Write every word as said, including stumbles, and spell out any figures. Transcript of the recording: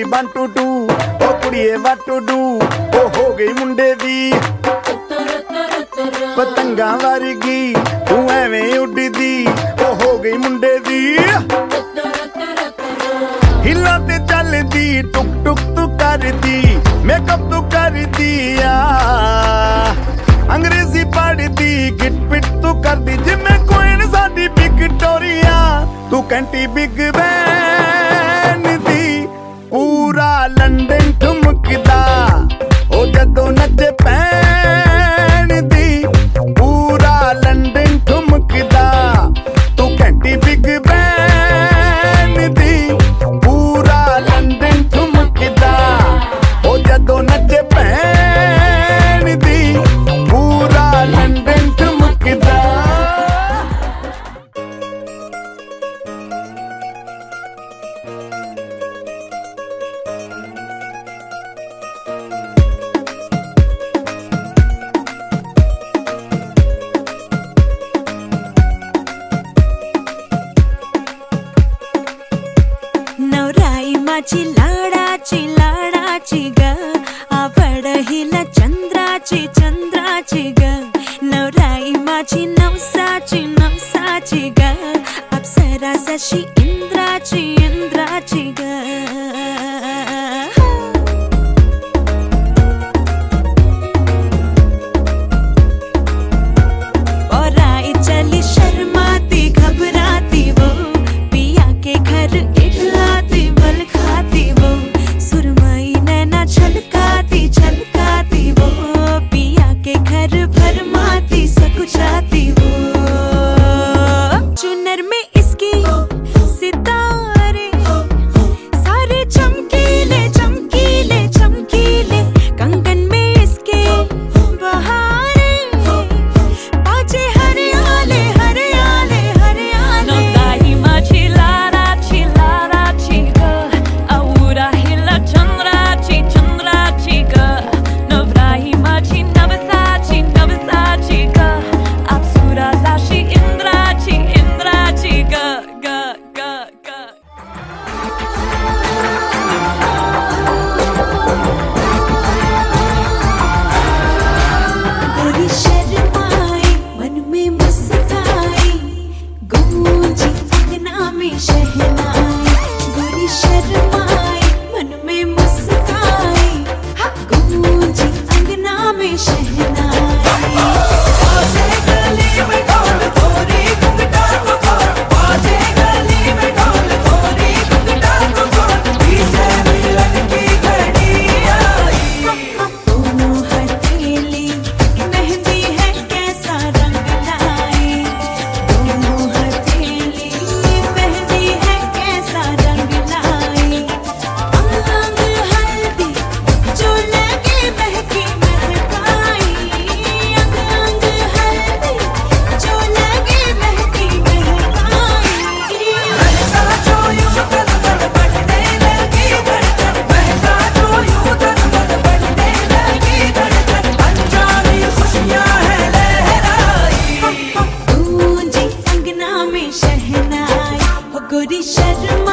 One two two ओ कुड़िए what to do ओ हो गई मुंडे दी पतंगा वर्गी तू एवें उड़दी ओ हो गई मुंडे दी हिला ते चलदी टुक टुक तू करदी मेकअप तू करदी आ अंग्रेजी पढ़दी गिट पिट तू करदी जिम्मे क्वीन साडी विक्टोरिया तू कैंटी बिग बैन दी पूरा लंदन ठुमकदा ओ जदों नचे पैन दी पूरा लंदन ठुमकदा तू कैंटी बिग बैन दी पूरा लंदन ठुमकदा ओ जदों नचे पैन दी पूरा लंदन ठुमकदा। नवराई लाडाची लाडाची ग आवड हिला चंद्राची चंद्राची ग नवराई माझी नवसाची नवसाची ग अप्सरा जशी इंद्राची इंद्राची ग और आई चली शर्माती घबराती वो पिया के घर इठलाती बल खाती वो सुरमई नैना छलकाती छलकाती वो पिया के घर भरमाती सकुचाती वो चुनर में इसकी सितारे सारे चमकीले चमकीले चमकीले कंगन में इसके बहारे बाजे हरियाले हरियाले हरियाले नवराई माझी लाडाची लाडाची ग आवडा हिला चंद्राची चंद्राची ग नवराई माझी नवसाची नवसाची ग अप्सरा जशी इंद्राची इंद्राची ग ग ग ग गोरी शर्माई मन में मुस्काई गूंजी अंगना में शहनाई गोरी शर्माई मन में मुस्काई गूंजी अंगना में शहनाई मेहंदी है कैसा रंग लाई दोनों हथेली मेहंदी है कैसा रंग लाई अंग अंग हल्दी जो लगे महकी महकाई अंग अंग हल्दी जो लगे महकी महकाई महका जो यूं तन मन बढ़ने लगी धड़कन महका जो यूं तन मन बढ़ने लगी धड़कन अनजानी खुशियां है लहराई गूंजी अंगना में शहनाई हो गोरी शर्मा